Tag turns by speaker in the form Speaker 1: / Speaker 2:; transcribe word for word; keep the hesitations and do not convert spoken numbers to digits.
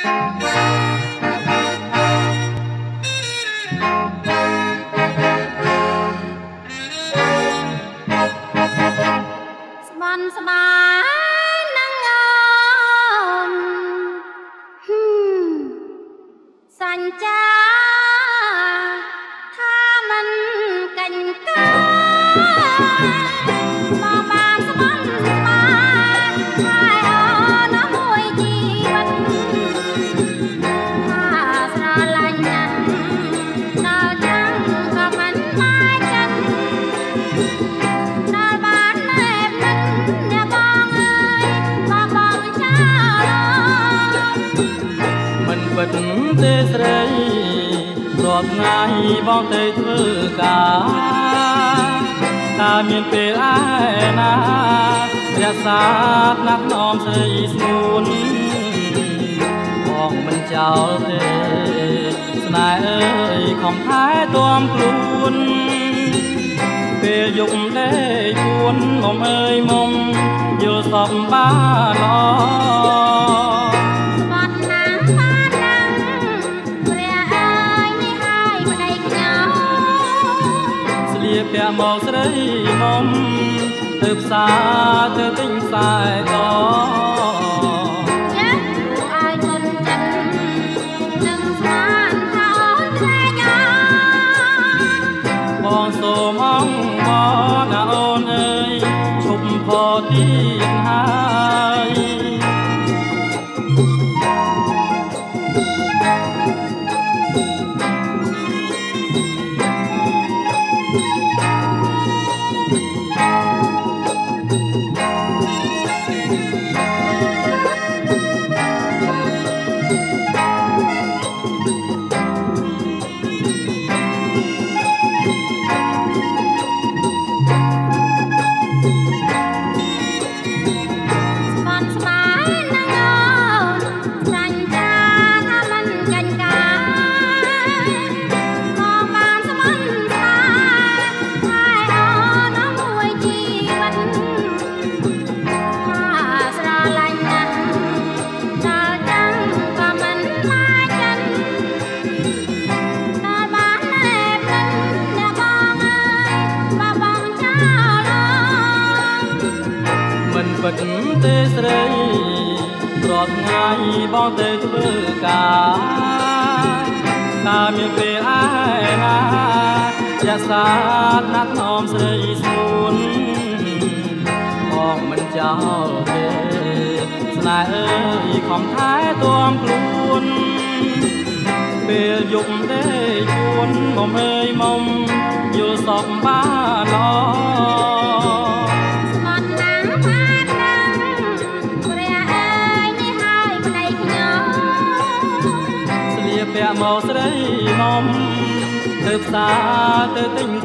Speaker 1: ទេស្រីរាល់ថ្ងៃបងទៅធ្វើការតែមានពេលឯណារក្សាណាប់น้อมស្រីស្ងួនបងមិនចោលទេស្នេហ៍អើយខំថែទាំខ្លួនពេលយប់ដេកពួនមុំអើយមុំយល់សពបានល្អពាក់មកស្រីមុំទៅផ្សារទៅទិញខ្សែក
Speaker 2: ចាស់ឲ្យមុនចិត្តនឹងស្មានថាអូនតែយ៉ា
Speaker 1: បងសូមអង្គមកណាអូនអើយឈប់ផទៀតហើយពិតទេស្រីរាល់ថ្ងៃបងទៅធ្វើការតែមានពេលឯណារក្សាណាប់น้อมស្រីស្ងួនបងមិនចោលទេស្នេហ៍អើយខំថែទាំខ្លួនពេលយប់ដេកពួនមុំអើយមុំយល់សពបានល្អពាក់មកស្រីមុំទៅផ្សារទៅទិញ